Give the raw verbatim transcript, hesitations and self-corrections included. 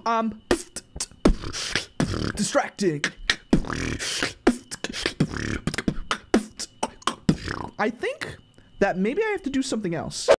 Um, distracting. I think that maybe I have to do something else.